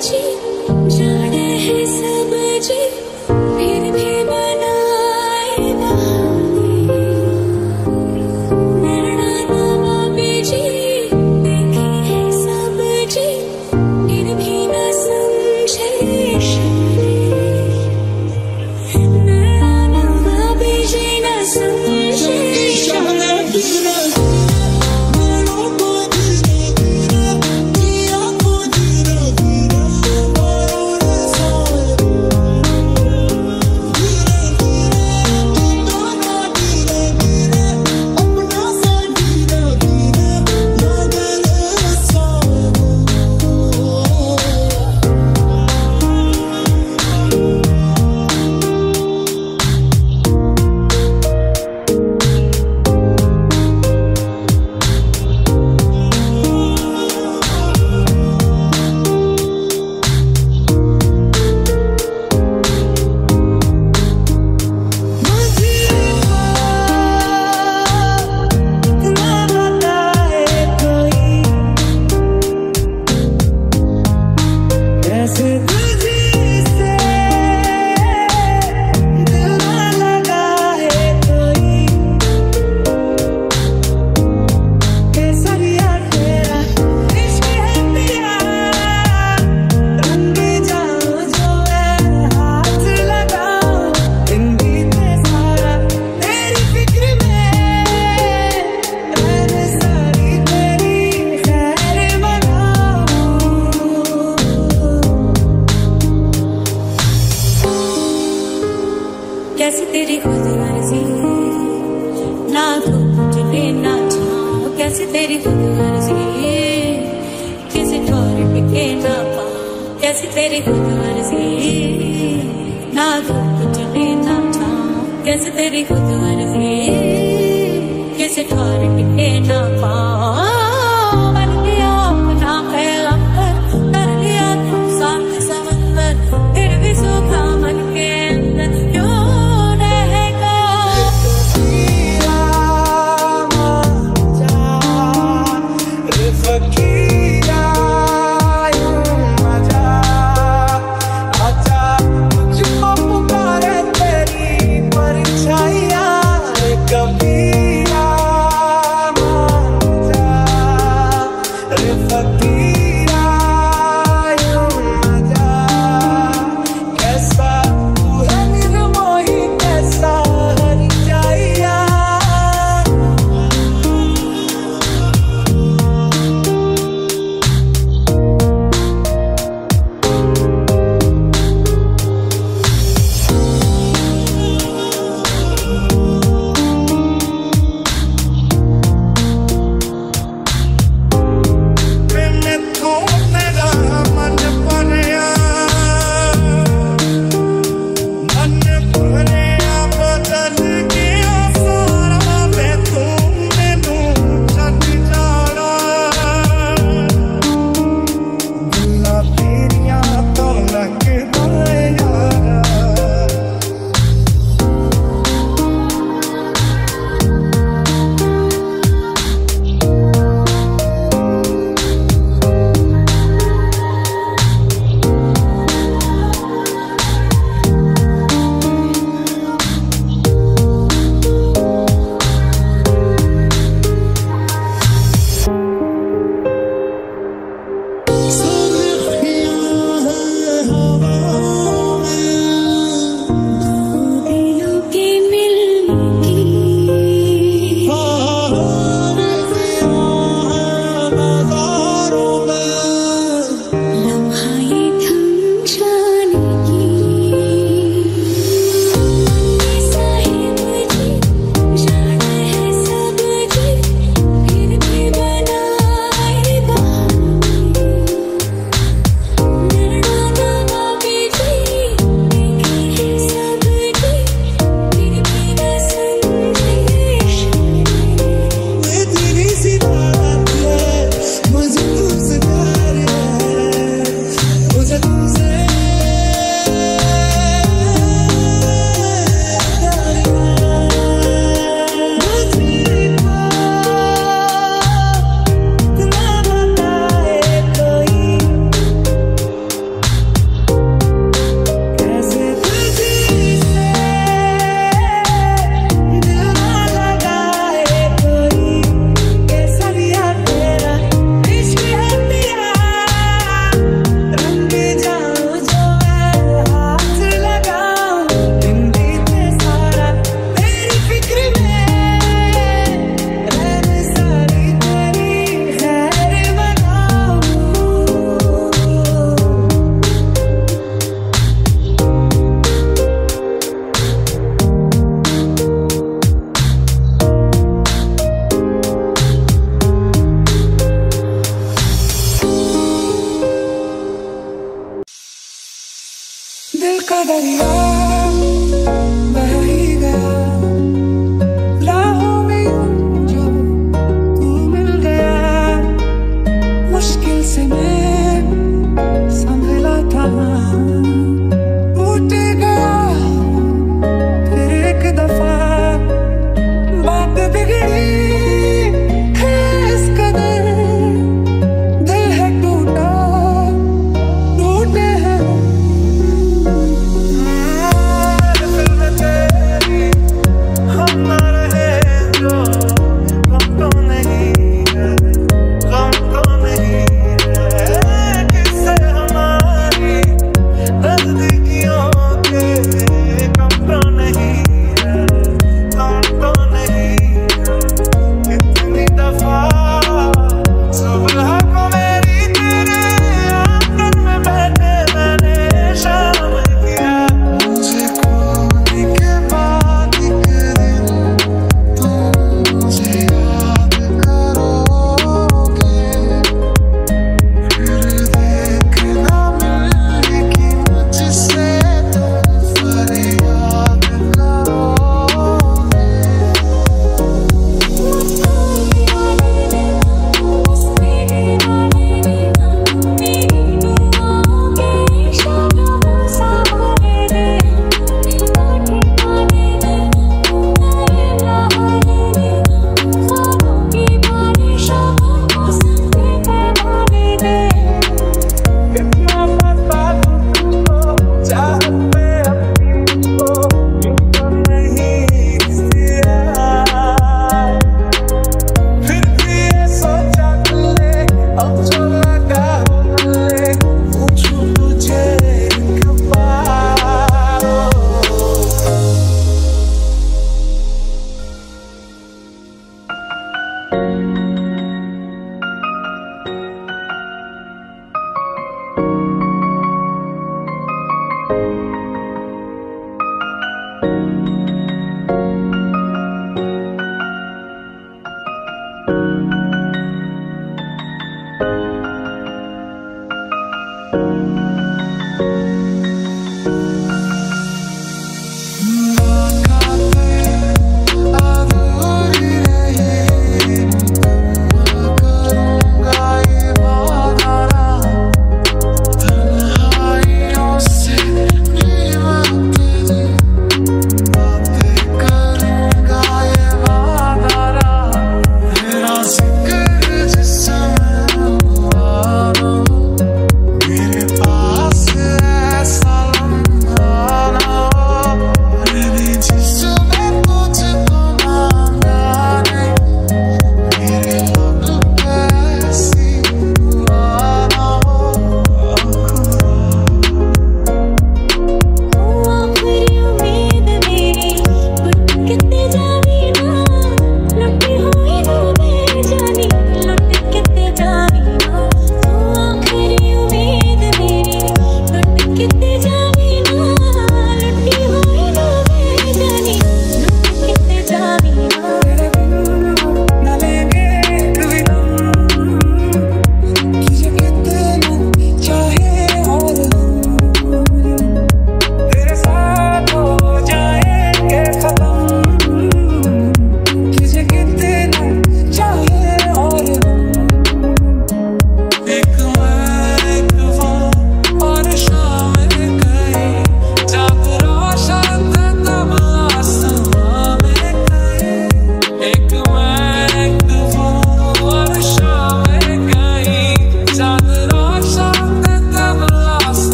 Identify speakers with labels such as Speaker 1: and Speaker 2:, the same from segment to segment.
Speaker 1: जी जाने है सब जी फिर भी बनाए बहाने। नैना नवाबी जी देखे है सब जी फिर भी न समझे शाने। नैना नवाबी जी न समझे शाने। कैसी तेरी खुद मर्जी ना धूप चले ना छाँव। कैसी तेरी खुद मर्जी किसी ठोर टिके ना पाँव। कैसी तेरी खुद मर्जी ना धूप चले ना छाँव। कैसी तेरी खुद मर्जी किसी ठोर टिके ना पाँव। बन गया अपना पैगंबर कर लिया तुम साथ समंदर फिर भी सूखा मन के अंदर क्यों दरिया बह ही गया, राहों में यूं जो तू मिल गया। मुश्किल से मैं संभला था, टूट गया फिर एक दफा। बात बिगड़ी है इस कदर, दिल है टूटा, टूटे हैं हम ना रहे जो गम तो नहीं है, गम तो नहीं है। किससे हमारी नजदीकियों के गम तो नहीं है, गम तो नहीं है। कितनी दफा सुबह को मेरी तेरे आंगन में बैठे मैंने शामिल किया। मुझे खोने के बाद एक दिन तुम मुझे याद करोगे, फिर देखना मिलेगी मुझसे तुम फरियाद करोगे। कितना बता दूं तुझको, चाहत में अपनी को यूं तो नहीं किया। फिर भी ये सोचा तुमने, अब जो लगा हो गले, पूछूं तुझे एक बार।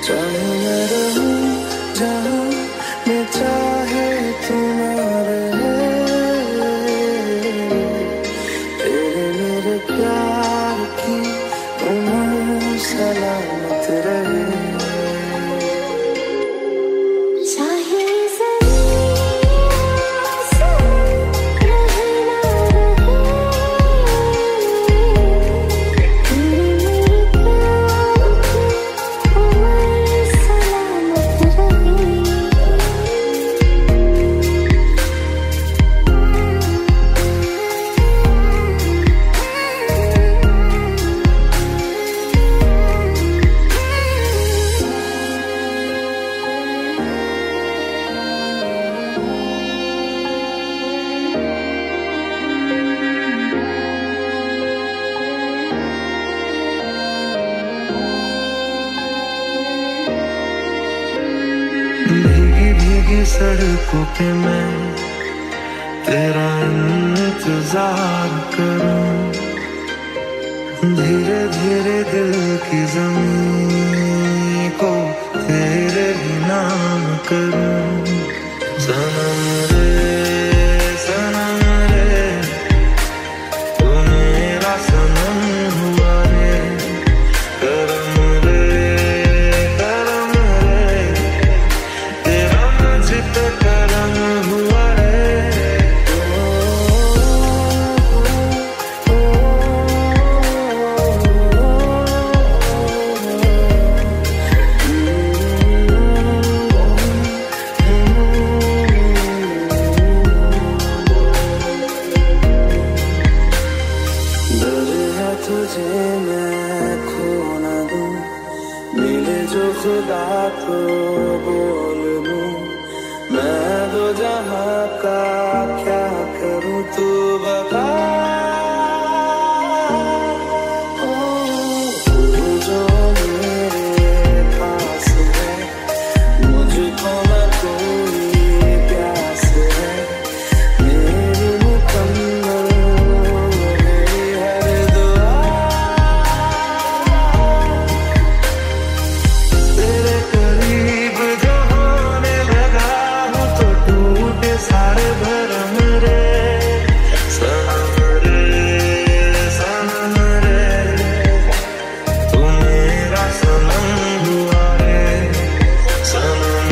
Speaker 2: चाहे मैं रहूं जहां मैं चाहे तू ना रहे, तेरे मेरे प्यार की उम्र सलामत रहे। भीगी भीगी सड़कों पे मैं तेरा इंतजार करूं, धीरे धीरे दिल की ज़मीं को तेरे ही नाम करूं। सनम रे तू मेरा सनम हुआ रे, करम रे तेरा मुझ पे करम हुआ रे। तुझे मैं खो न दूं, मिले जो खुदा तो बोल दूं, मैं दो जहां का क्या करूं तू बता। तू जो मेरे पास है, मुझको न कोई प्यास है, मेरी मुकम्मल मेरी हर दुआ। तेरे करीब जो होने लगा हूँ तो टूटे सारे भरम रे। सनम रे तू मेरा सनम हुआ रे। सनम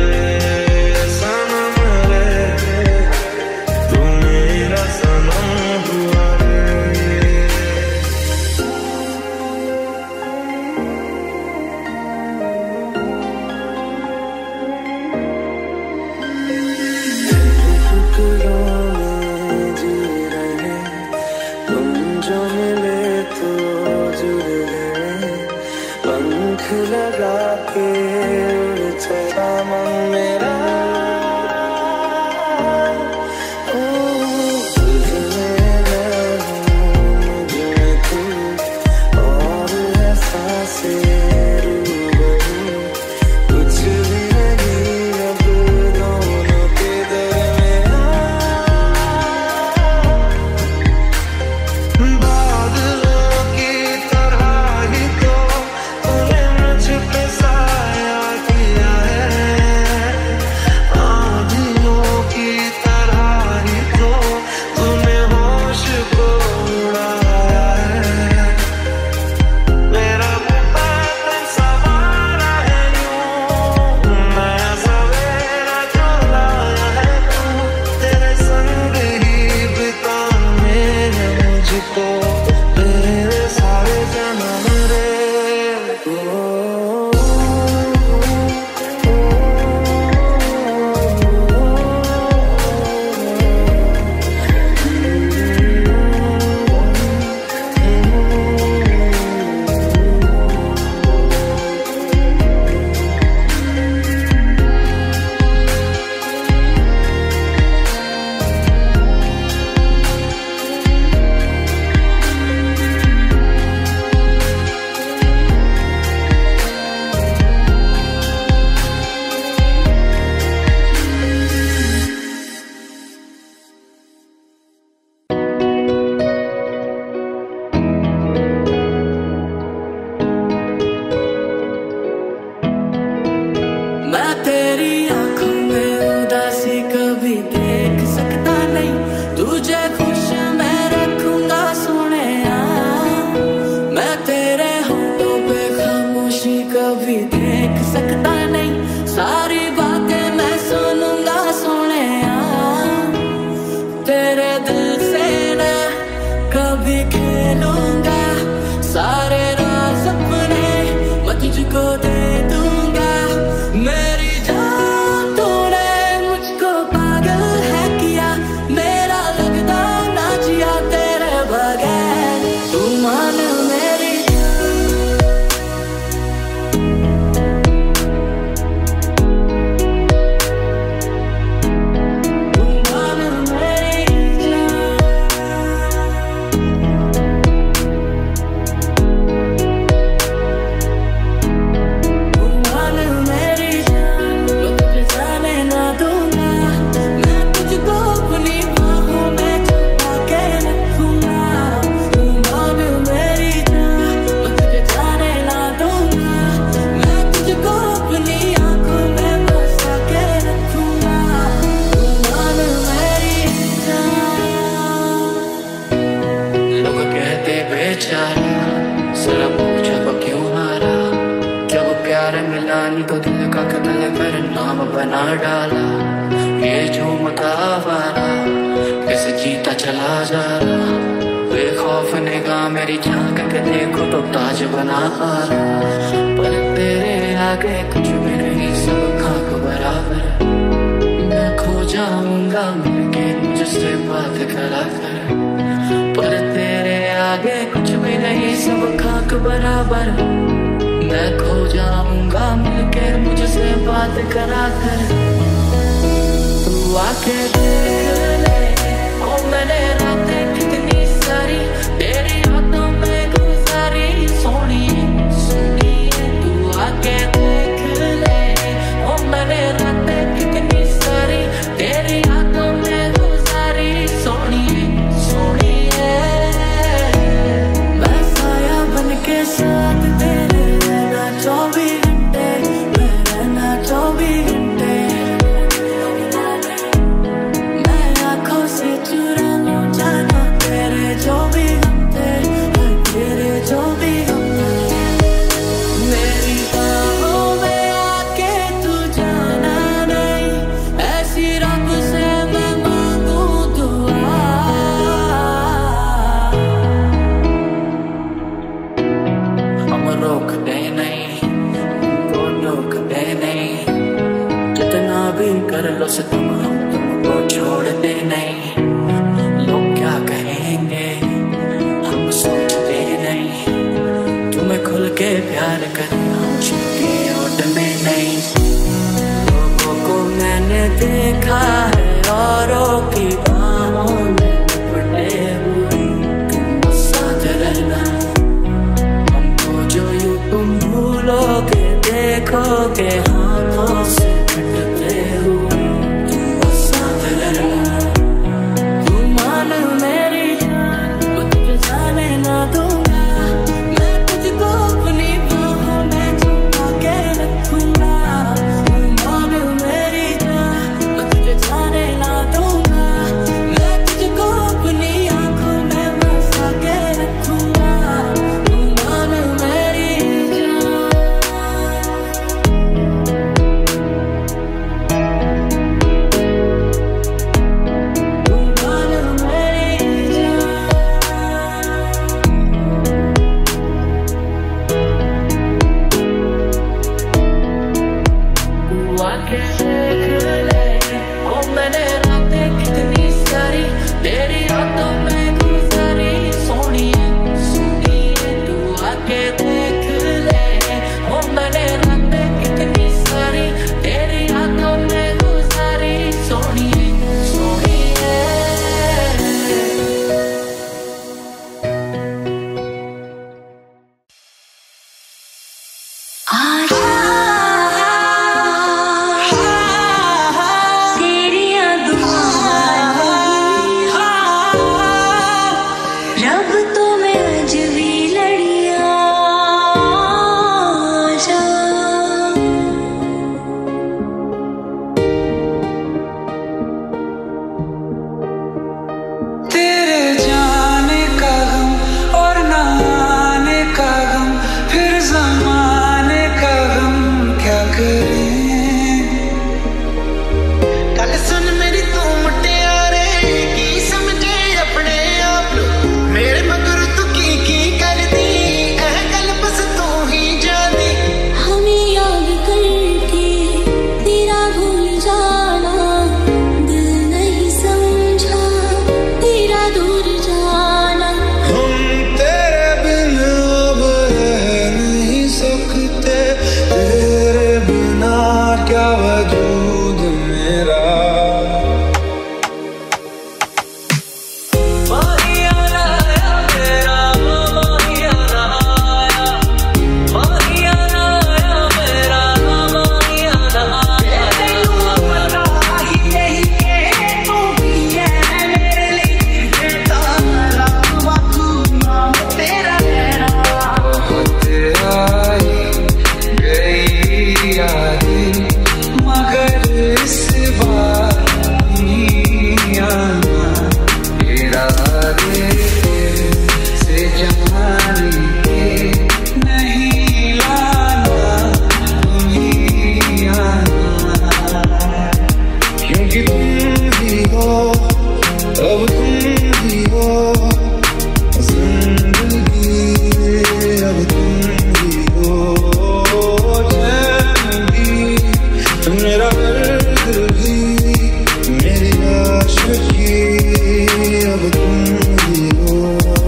Speaker 2: रे तू मेरा सनम हुआ रे। टुकड़ों में जी रहे तुम, जो मिले तो जुड़ गए, पंख लगा के उड़ चला मन मेरा। ओ तुझ में मैं हूँ, मुझ में तू, और एहसासें रूबरू, कुछ भी नहीं अब दोनों के दरमियां। बादलों की तरह ही तो तूने मुझ पे साया
Speaker 1: देख सकता नहीं, सारी बातें मैं सुनूंगा सोनिया। तेरे दिल से न कभी खेलूंगा, सारे राज अपने मैं तुझको दे दूंगा। मेरी जान तूने मुझको पागल है किया, मेरा लगता ना जिया तेरे बगैर। तू मान मेरी तो दिल का कत्ल कर नाम बना डाला। ये झूमता वाला कैसे जीता चला जा रहा, बेखौफ निगाह मेरी झांक के देखो तो ताज बना आ रहा। पर तेरे आगे कुछ भी नहीं, सब खाक बराबर। मैं खो जाऊंगा मिलके मुझसे बात करा कर, पर तेरे आगे कुछ भी नहीं, सब खाक बराबर। मैं खो जाऊंगा मिलके मुझसे बात करा कर। तू आके देख ले ओ मैंने रातें कितनी सारी तेरी यादों में गुजारी। सोनिए सोनिए तू आके देख ले ओ मैंने रातें कितनी सारी तेरी यादों में गुजारी। सोनिए सोनिए मैं साया बनके साथ तेरे 24 घंटे, मैं रहना 24 घंटे। मैं आँखों से चुरा लूं जाना तेरे 24 घंटे, तेरे 24 घंटे। मेरी बाहों में आके तू जाना नहीं, ऐसी रब से मैं मांगू दुआ। हम रोकते नहीं, जितना भी कर लो सितम हम तुमको छोड़ते नहीं। लोग क्या कहेंगे हम सोचते नहीं, तुम्हें खुल के प्यार करना मुझके ओट में नहीं। लोगों को मैंने देखा है औरों की बाहों में लिपटे हुए, तुम साथ रहना हमको जो यूं तुम भूलोगे देखोगे हाथों से कटते हुए। तुम साथ रहना, तू मान मेरी जान, मैं तुझे जाने ना दूंगा। मैं तुझको अपनी बाहों में छुपा के रखूंगा। तू मान मेरी जान, मैं तुझे जाने ना दूंगा। मैं तुझको अपनी आंखों में बसा के रखूंगा। तू मान मेरी
Speaker 2: मेरा दर्द भी मेरी आशिकी अब तुम ही हो।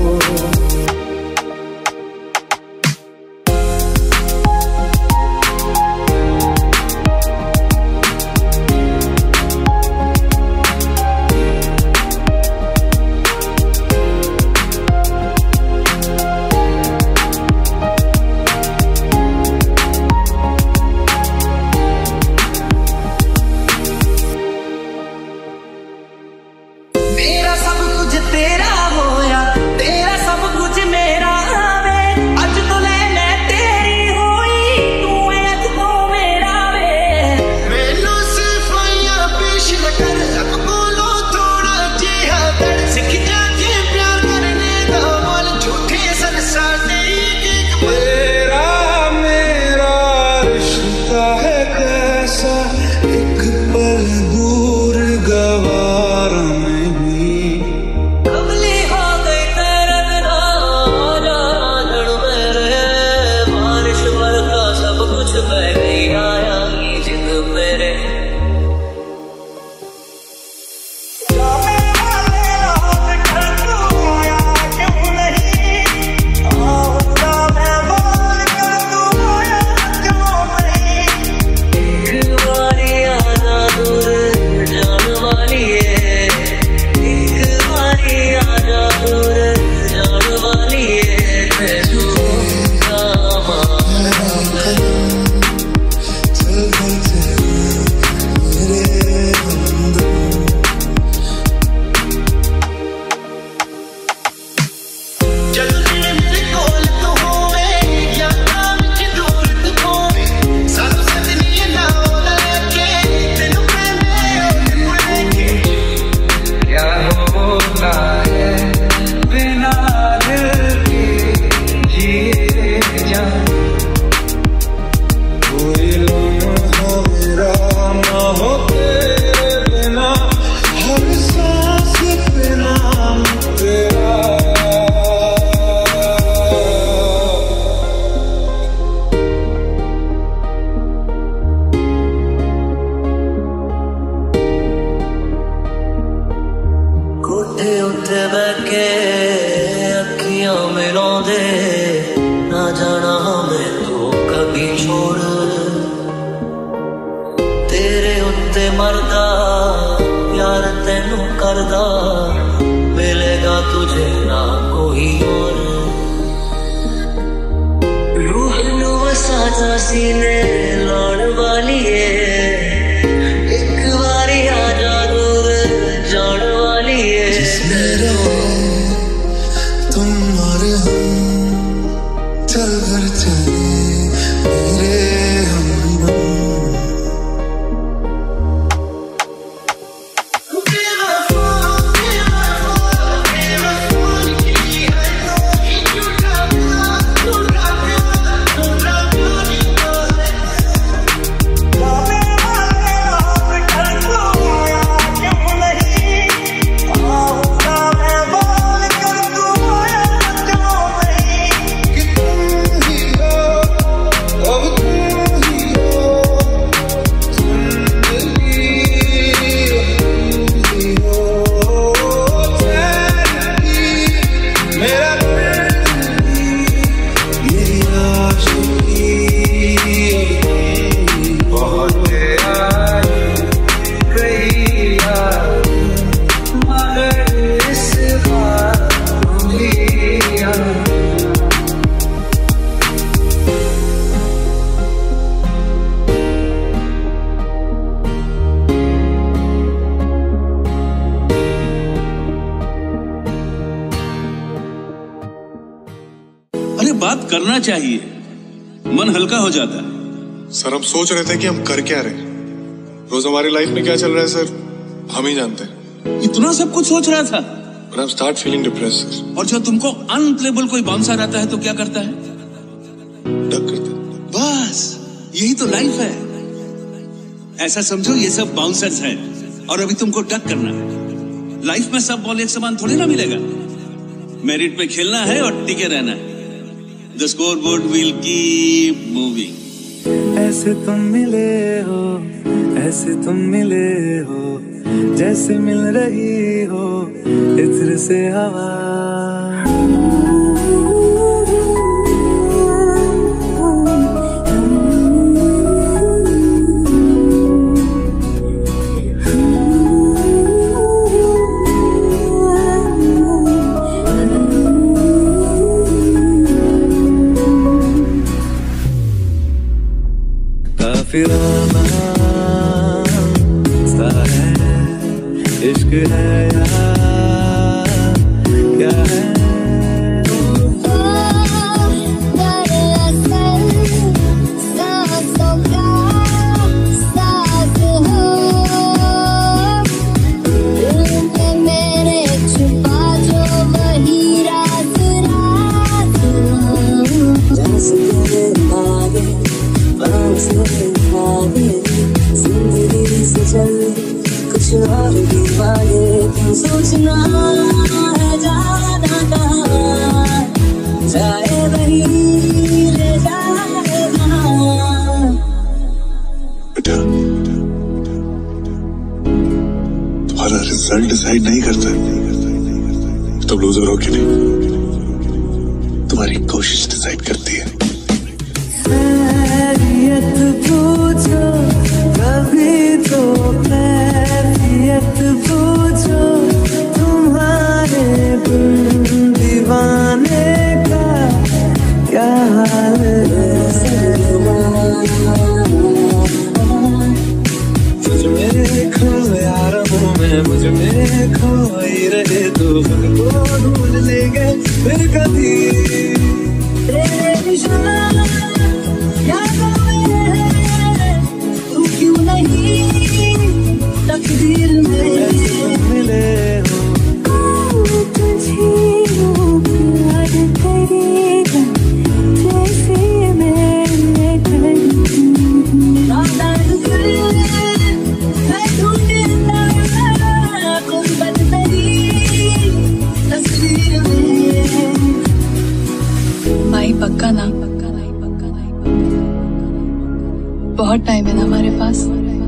Speaker 3: बात करना चाहिए, मन हल्का हो जाता है।
Speaker 4: सर हम सोच रहे थे कि हम कर क्या रहे, रोज हमारी लाइफ में क्या चल रहा है सर हम ही जानते हैं।
Speaker 3: इतना सब कुछ सोच रहा था
Speaker 4: But I'm start feeling depressed, sir.
Speaker 3: और जब तुमको अनप्लेबल कोई बाउंसर आता है तो क्या करता है?
Speaker 4: डक करता है।
Speaker 3: बस यही तो लाइफ है। ऐसा समझो ये सब बाउंसर्स हैं और अभी तुमको डक करना है। लाइफ में सब बॉल एक समान थोड़ी ना मिलेगा। मेरिट पे खेलना है और टिके रहना है। The scoreboard will keep moving.
Speaker 2: ऐसे तुम मिले हो, ऐसे तुम मिले हो, जैसे मिल रही हो इत्र से हवा। काफिराना सा है, इश्क है या क्या है? जिंदगी से चल कुछ और भी मांगे, तुम सोचना है जाना कहाँ, जाए वही ले जाएगा।
Speaker 4: बेटा, तुम्हारा रिजल्ट डिसाइड नहीं करता तुम लूजर हो कि नहीं, तुम्हारी कोशिश डिसाइड करती है।
Speaker 2: पूछो कभी तो कैफियत पूछो, तुम्हारे दीवाने का क्या हाल है? मुझ में खो यारों में, मुझ में खोई रहे तो खुद को ढूंढ लेंगे फिर कभी। तकदीर में मिले हो, तुझे प्यार करेगा जैसे मैंने तस्वीर में।
Speaker 5: माई पक्का ना, बहुत टाइम है ना हमारे पास।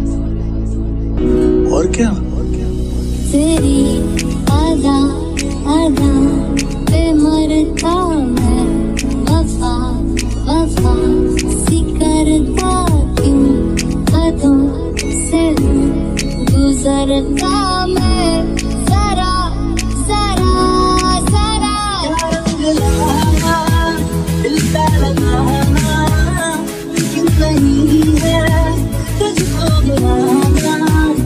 Speaker 2: और क्या?
Speaker 1: तेरी आदा आदा पे मरता मैं, वफा वफा सी करता क्यों, कदों से गुजरता मैं, जरा जरा जरा दिल का लगाना क्यों नहीं है तुझको बुलाना,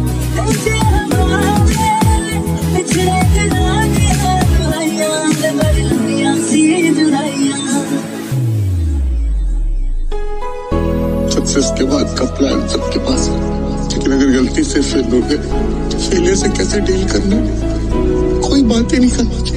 Speaker 4: सक्सेस के बाद का प्लान सबके पास है, लेकिन अगर गलती से फेल हो गए तो फेलियर से कैसे डील करना, कोई बात ही नहीं करना चाहिए।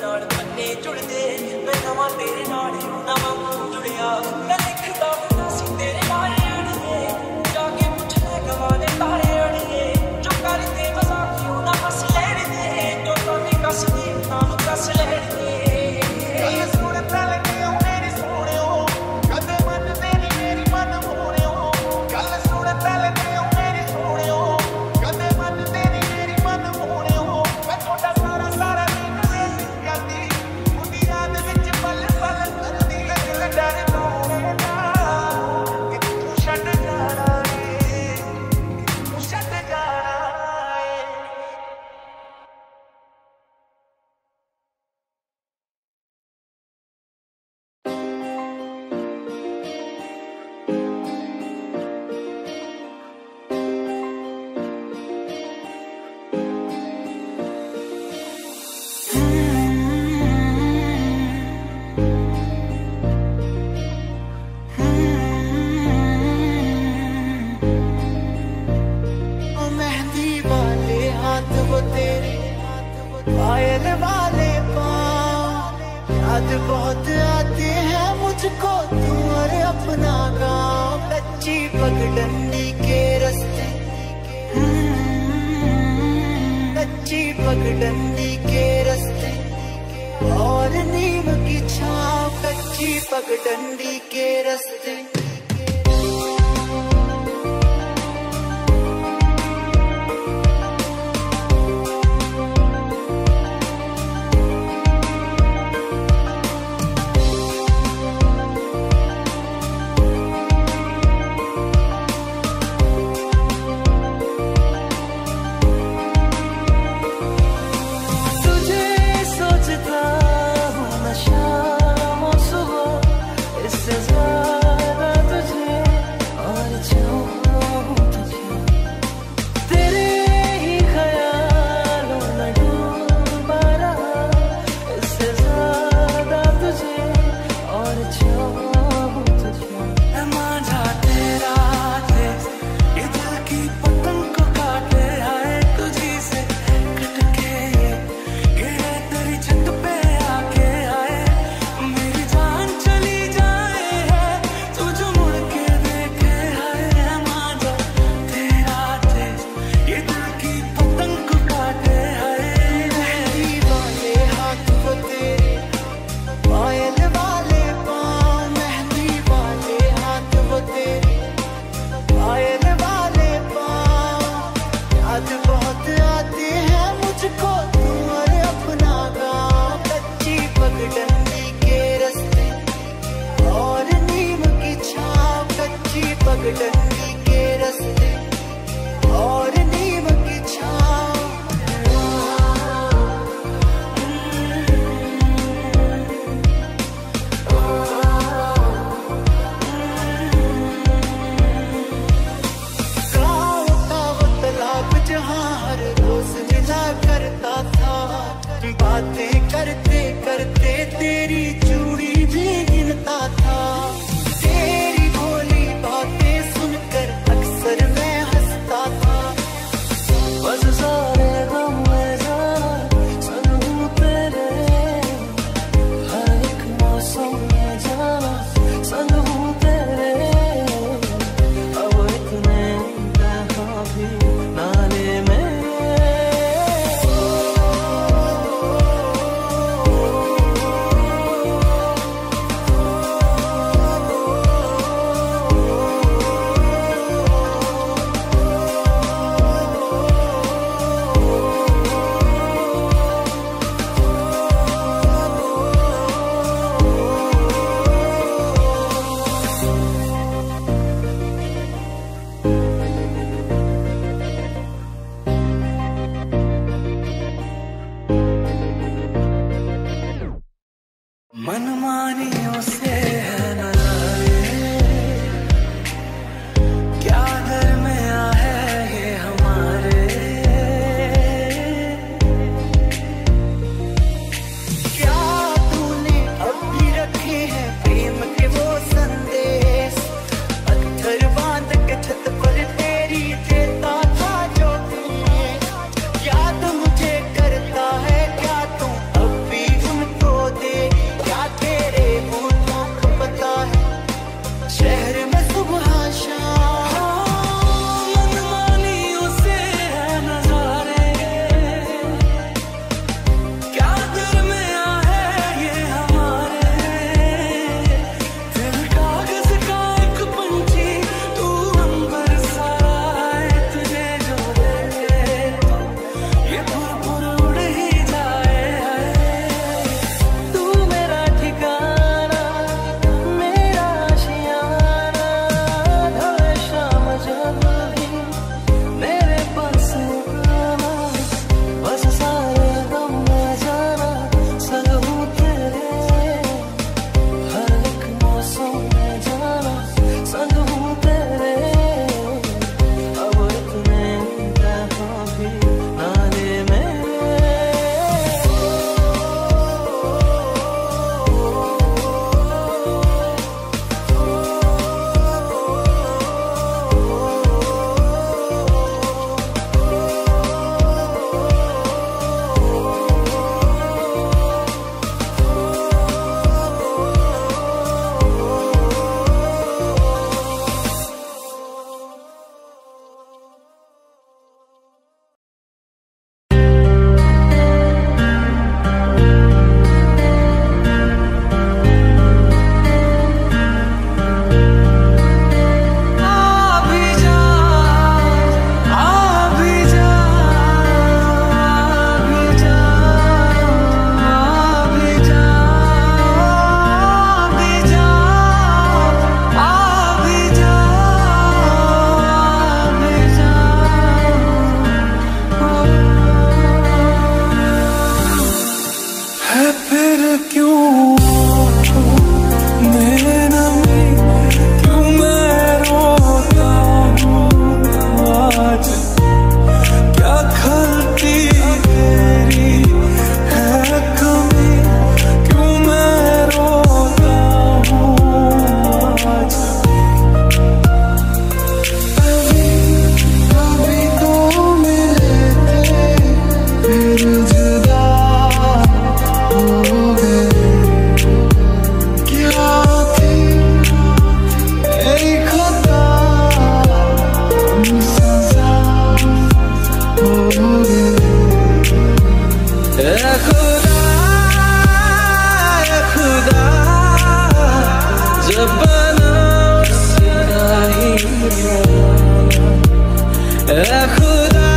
Speaker 2: नाल पन्ने जुड़दे मैं नवां तेरे नाल नवां जुड़िया मैं लिखदा हुंदा सी तेरे बारे अड़िए जाके पुछ ले गवा दे तारे अड़िए जो करदे मजाक क्यों ना हंस लेण दे जो ताने कस दे ना कस लेण दे बहुत आते हैं मुझको तू और अपना गाँव कच्ची पगडंडी के रास्ते कच्ची पगडंडी के रास्ते और नीम की छाँव कच्ची पगडंडी के रास्ते पगडंडी के रास्ते और नीम की छाँव गाँव का वो तालाब जहाँ हर रोज मिला करता था बातें करते करते तेरी चूड़ी भी गिनता था तेरी भोली बातें सुनकर अक्सर मैं हंसता था बस सारे गम में जाना संग हूँ तेरे हर एक मौसम में जाना संग हूँ तेरे अब इतने कहाँ भी नाले में खुदा खुदा जब बना उसका ही खुदा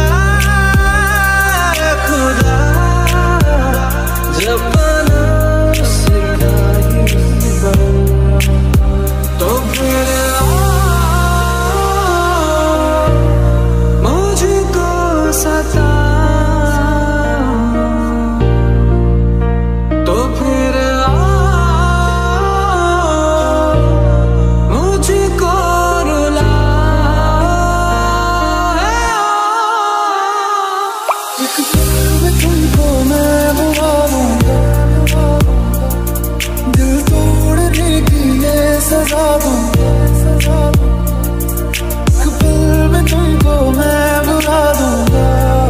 Speaker 2: खुदा जब बना उसका ही तो फिर मुझको सता तो फिर मुझको रुला एक पल में तुमको मैं बुला दूंगा दिल तोड़ने की ये सजा दूंगा एक पल में तुमको मैं बुला दूंगा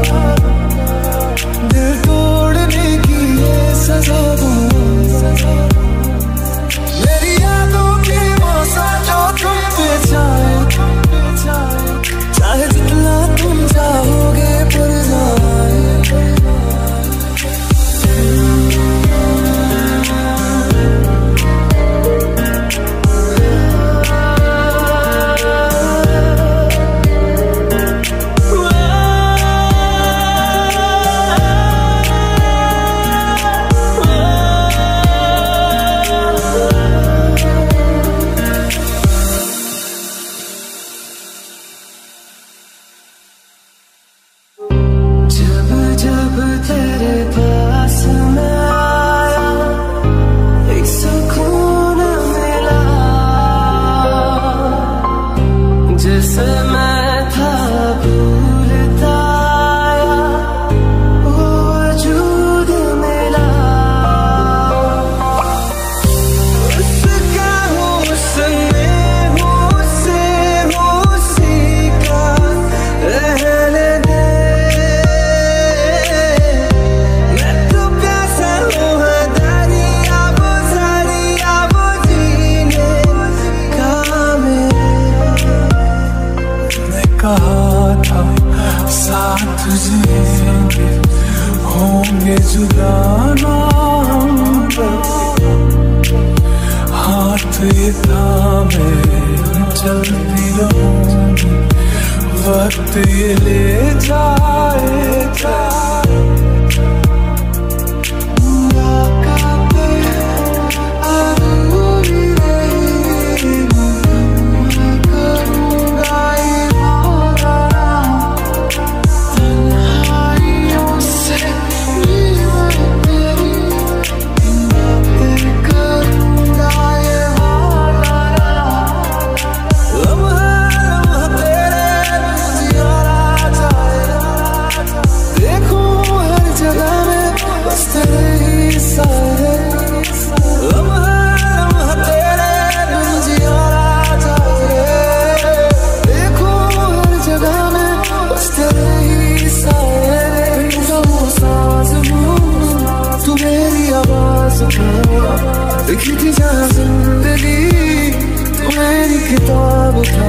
Speaker 2: दिल तोड़ने की ये सजा दूंगा मेरी यादों की मौसा जो तुम पे चाहे चाहे जितना तुम चाहोगे पर जाए जब जब तेरे पास मैं आया एक सुकून मिला जिसे मैं था भूलता आया वो वजूद मिला उसका हुस्न उससे उसी का रहने दे कहा था साथ जिएंगे होंगे जुदा ना हम हाथ ये थामे चलती रहूंगी वक्त ये ले जाएगा लिखी थी जहाँ जिंदगी तू मेरी किताब था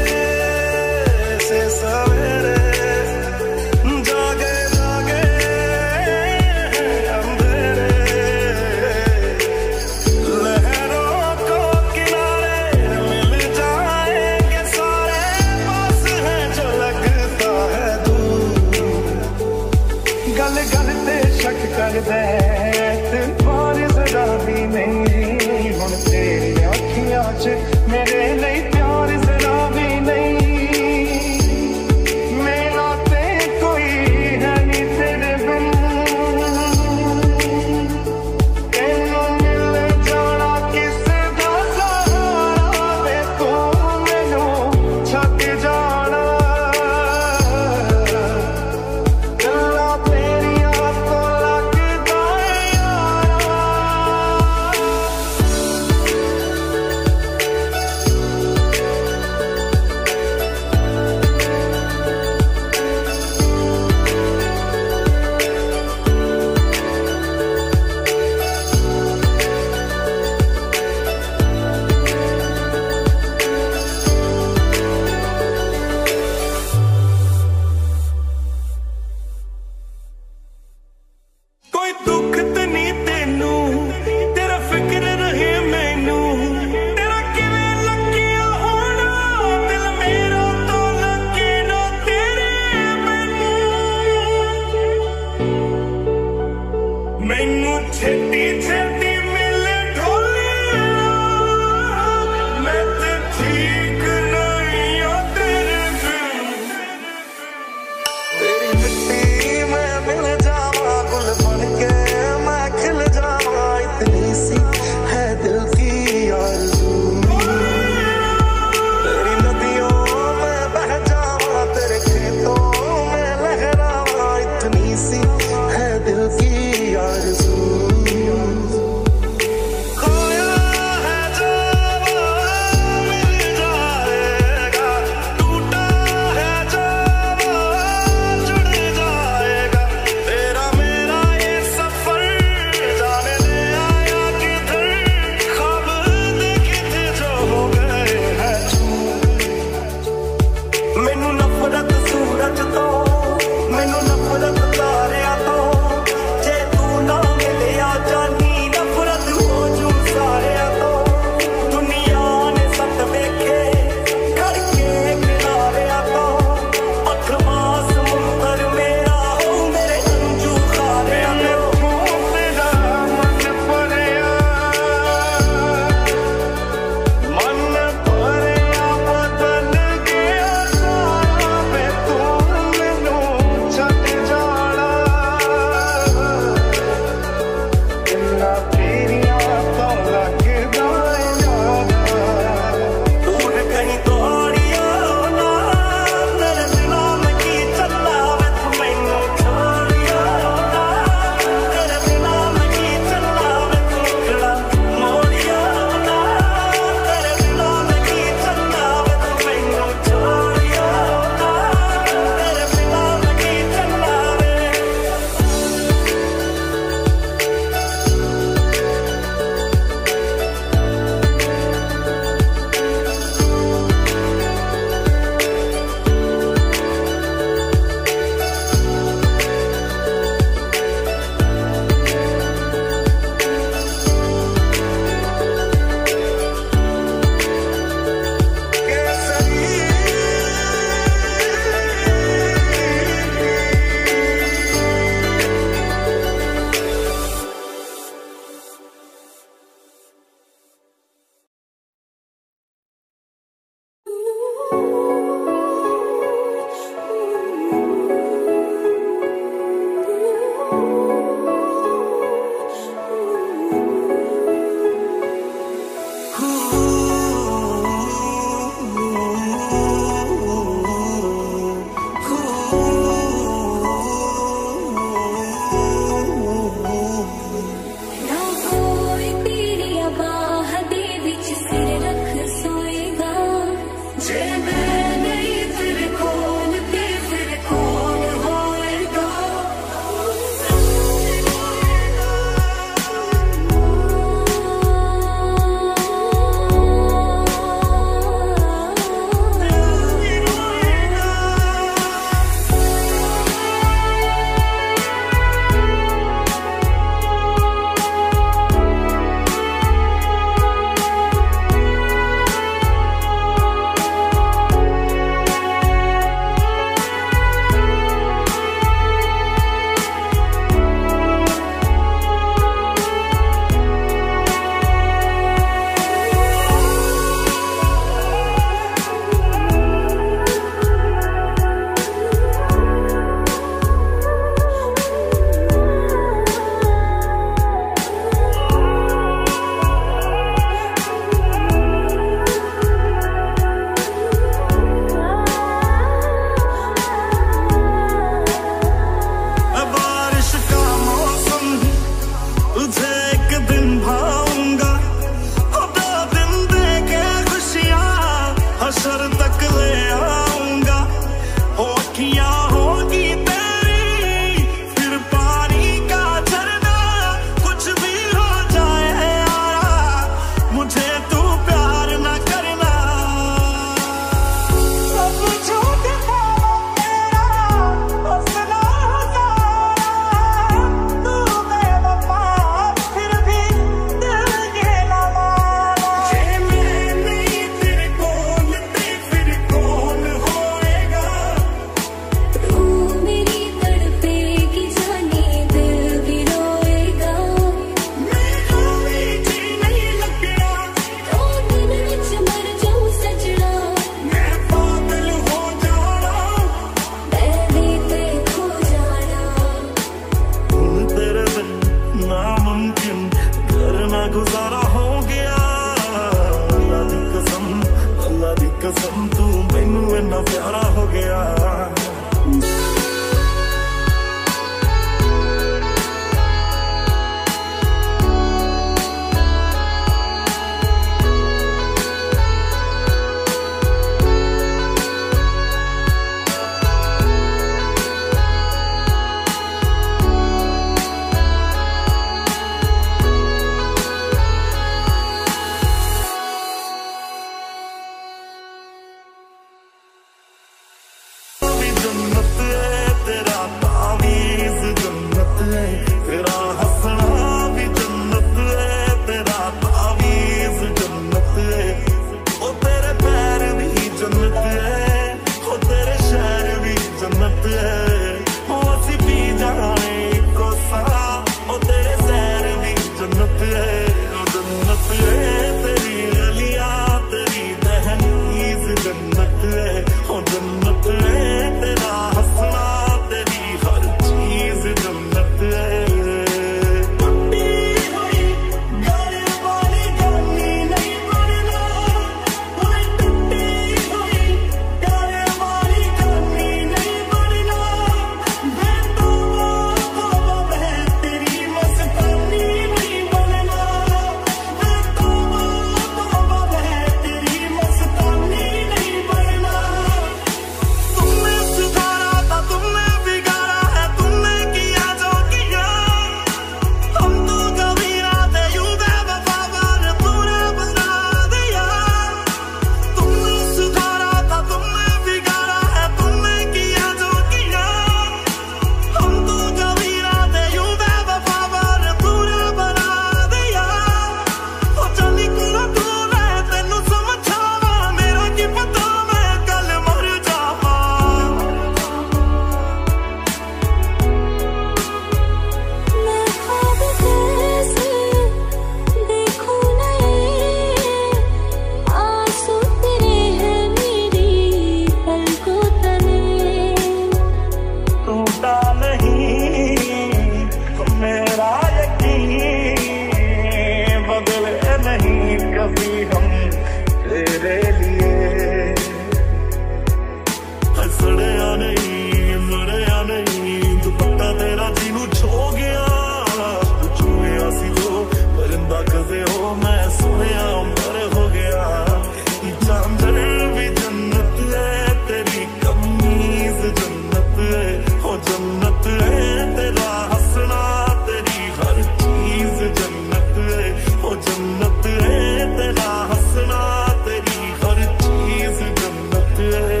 Speaker 2: है, हो जन्नत है तेरा हंसना, तेरी हर चीज जन्नत है, हो जन्नत है तेरा हंसना, तेरी हर चीज जन्नत है।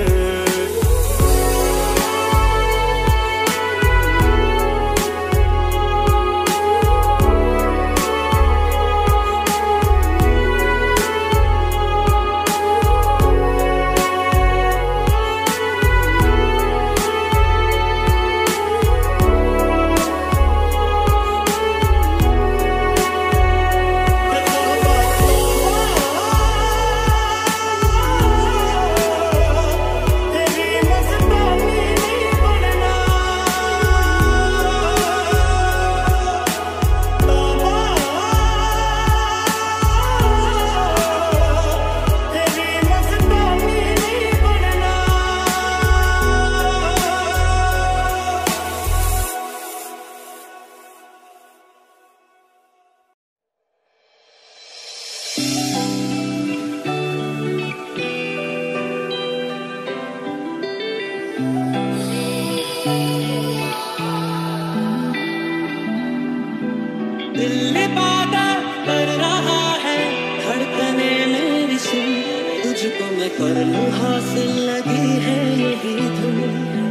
Speaker 2: दिल इबादत कर रहा है, धड़कने मेरी सुन, तुझको मैं कर लूं हासिल, लगी है यही धुन।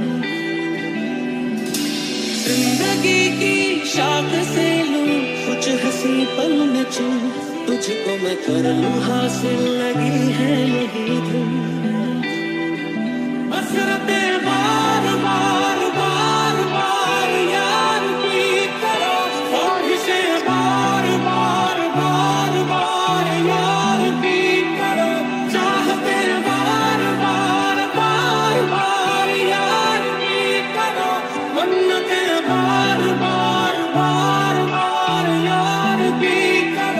Speaker 2: जिंदगी की शाख से लूं कुछ हंसी पल में चूं, तुझको मैं कर लूं हासिल, लगी है यही धुन। हसरतें बार बार बार बार यार की करो, ख्वाहिशें बार बार बार बार यार की करो, चाहतें बार बार बार बार यार की करो, मन्नतें बार बार बार बार यार की करो।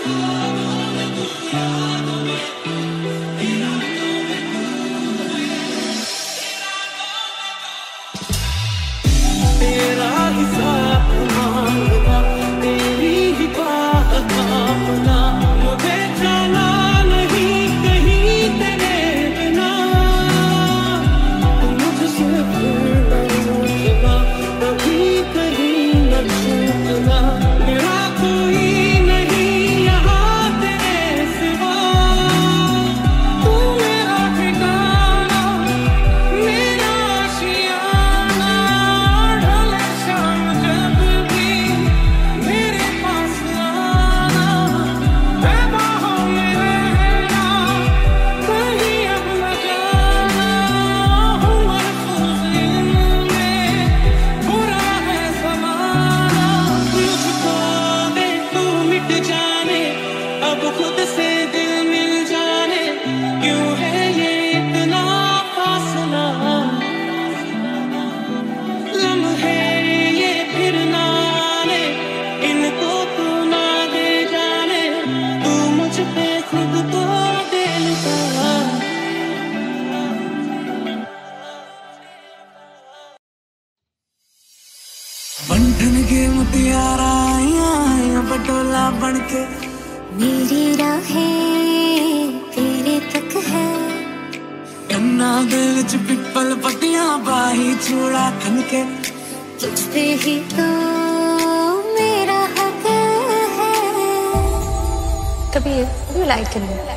Speaker 2: बंधन के मुतियारा आया पटोला बनके
Speaker 1: मेरी राहें तेरे तक है
Speaker 2: कन्ना दिल च पिपल पटियां बाही चूड़ा खनके
Speaker 1: तुझ पे ही तो मेरा हक है
Speaker 5: Kabir, what do you like in me?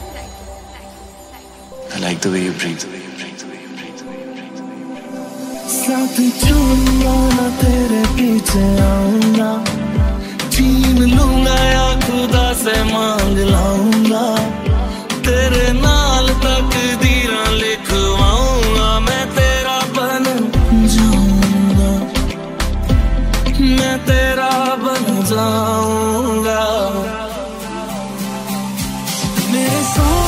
Speaker 4: I like the way you breathe.
Speaker 2: साथ चलूंगा ना तेरे पीछे आऊंगा छीन लूंगा या खुदा से मांग लाऊंगा तेरे नाल तकदीरां लिखवाऊंगा मैं तेरा बन जाऊंगा मैं तेरा बन जाऊंगा मेरे सोने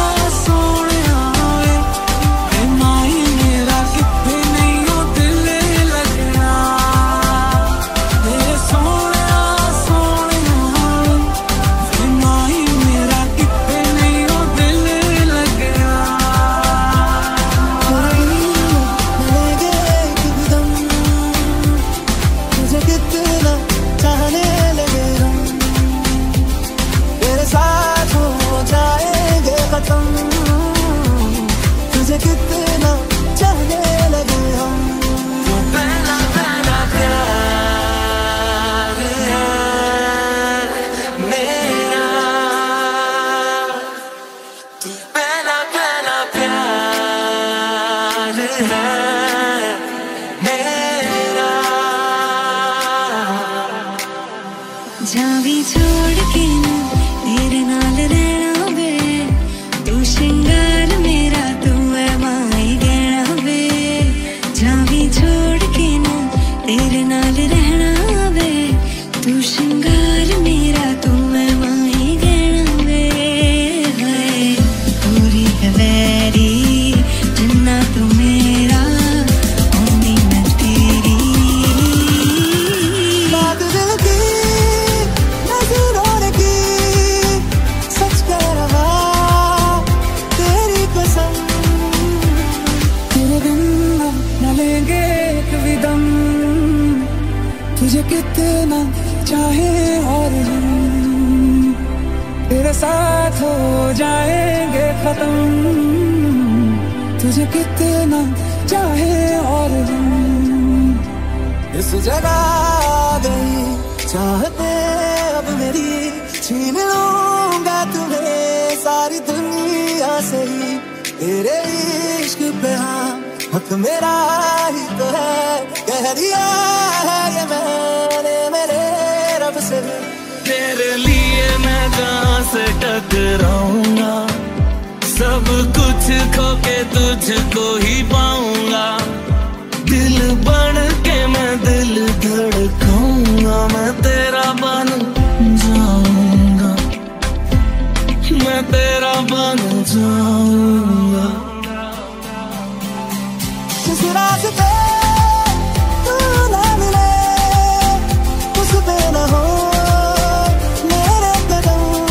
Speaker 2: तुझे कितना चाहे और हम तेरे साथ हो जाएंगे खत्म तुझे कितना चाहे और हम इस जगह आ गई चाहते अब मेरी छीन लूंगा तुम्हें सारी दुनिया से ही तेरे इश्क पे हाँ हक मेरा ही तो है कह दिया है ये मैंने मेरे रब से तेरे लिए मैं जहाँ से टकराऊंगा सब कुछ खो के तुझको ही पाऊंगा दिल बन के मैं दिल धड़काऊंगा मैं तेरा बन जाऊंगा मैं तेरा बन जाऊंगा जिस रास्ते तू ना मिले उस पे न हो मेरे कदम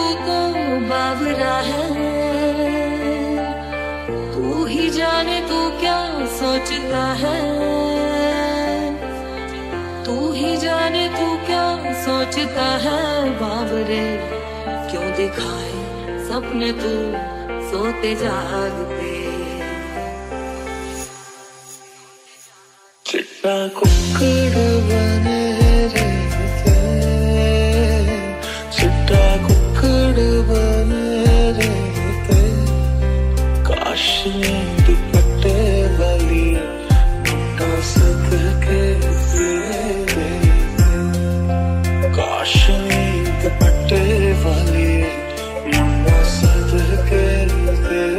Speaker 1: को बावरा है, तू ही जाने तू क्या सोचता है, तू ही जाने तू क्या सोचता है। बावरे क्यों दिखाए सपने तू सोते जागते।
Speaker 2: चिट्टा कुक्कड़ बने रहते, चिट्टा कुक्कड़ बने रहते, काश नींद पट्टे वाली मुट्ठा सदके तेरे, काश नींद पट्टे वाली मुट्ठा सदके तेरे।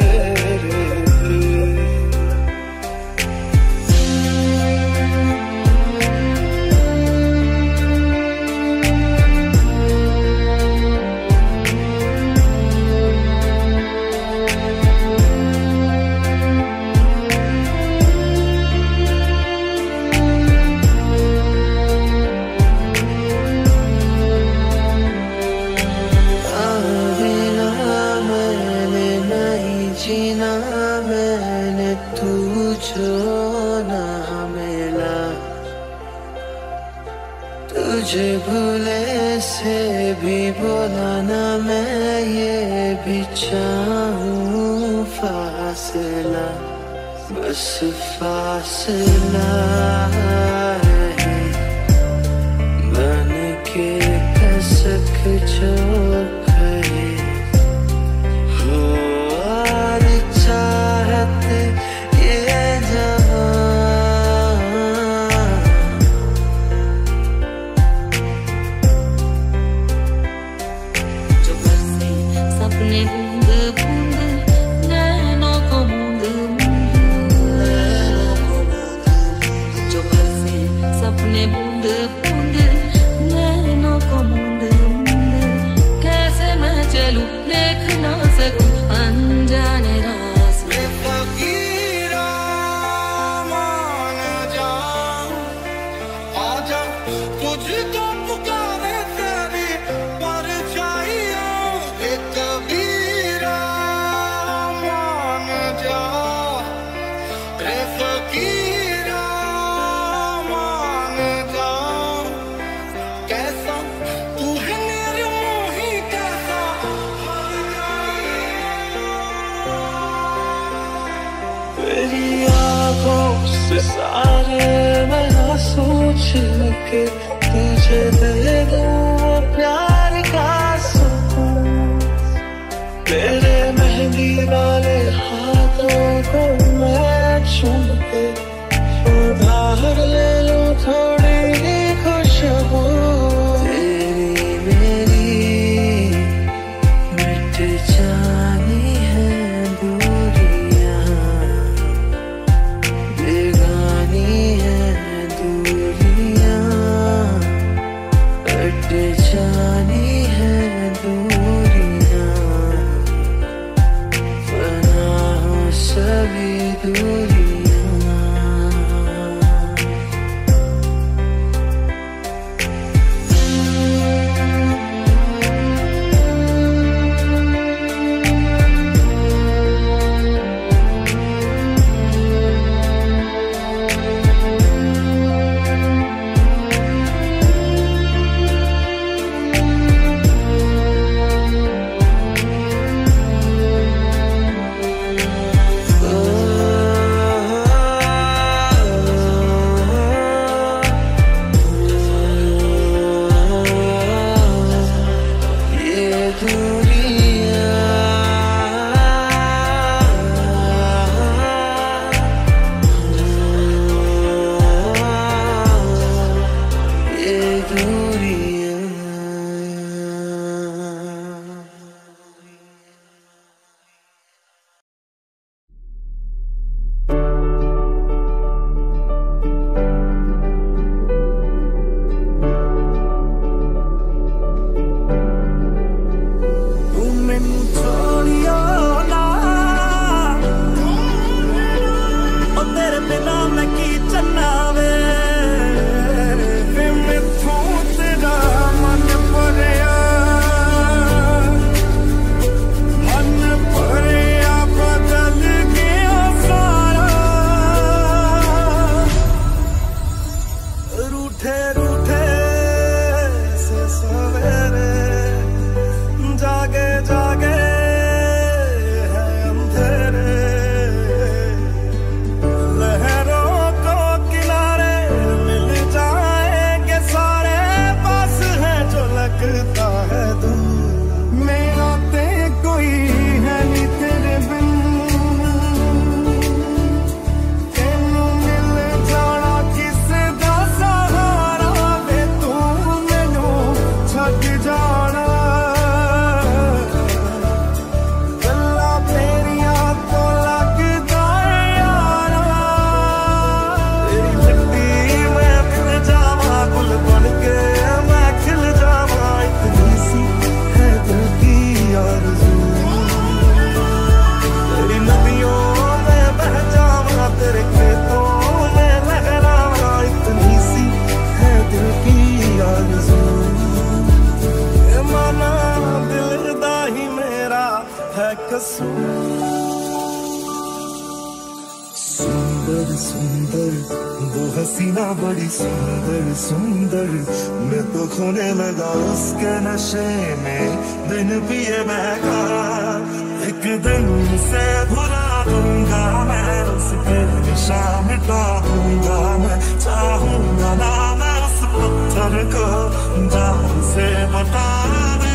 Speaker 2: तुझे भूले से भी बुलाना मैं ये भी चाहूं फासला, बस फासला है बन के कसक जो कहे हो और चाहत ये जहां।
Speaker 1: सपने बूंद बूंद नैनों को मूंद मूंद, जो बरसे सपने बूंद बूंद नैनों को मूंद मूंद। कैसे मैं चलूं देख ना सकूं अनजाने रास्ते।
Speaker 2: फकीरा मान जा, आजा तुझको पुकारे तेरी परछाइयां। कबीरा मान जा, रे फकीरा मान जा, कैसा तू है निर्मोही कैसा मर जाए। तेरी आँखों से सारे मैं सोच के तुझे दे दूँ प्यार का सुकून। तेरे मेहंदी वाले हाथों को मैं चूम के उधार ले लूं थोड़ी खुशबू। तेरी मेरी मिट जानी है दूरियां, बेगानी है दूरियां, कट जानी है दूरियां, सभी दूरियां। है कसूर। सुंदर सुंदर वो हसीना बड़ी सुंदर सुंदर, मैं तो खोने लगा उसके नशे में, दिन पिए महका एक दिन से भुला दूंगा मैं, उसके निशा मिटा दूंगा मैं, चाहूंगा ना मैं उस पत्थर को जान से बता दे।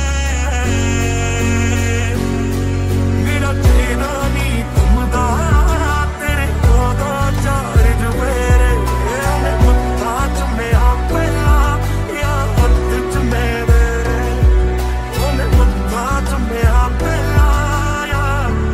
Speaker 2: मेरा तेरा नी तुम दा तेरे दो दो चार जुमेरे, मैं मुद्दा चुमे आपला या हद चुमे मेरे, मैं मुद्दा चुमे आपला या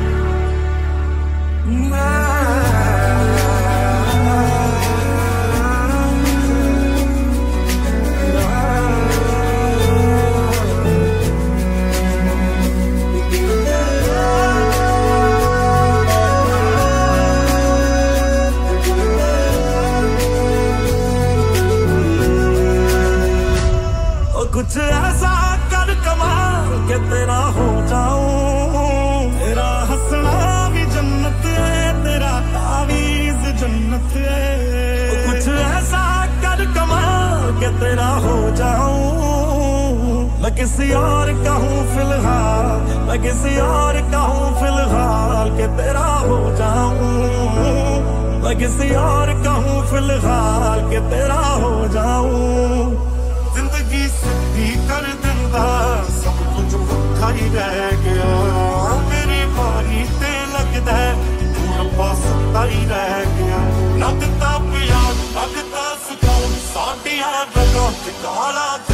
Speaker 2: कुछ ऐसा कर कमाल के तेरा हो जाऊं, तेरा हंसना भी जन्नत है, तेरा तावीज़ जन्नत है। कुछ ऐसा कर कमाल के तेरा हो जाऊं, मैं किसी और का हूँ फिलहाल, मैं किसी और का हूँ फिलहाल के तेरा हो जाऊं, मैं किसी और का हूँ फिलहाल के तेरा हो जाऊं। जिंदगी सिद्धि कर दिंदा सब कुछ भुखा ही रह गया, मेरी बारी ते लगदा दूर पास ही रह गया, ना दिता प्यार ना दिता सुकून, साडियां रगों च काला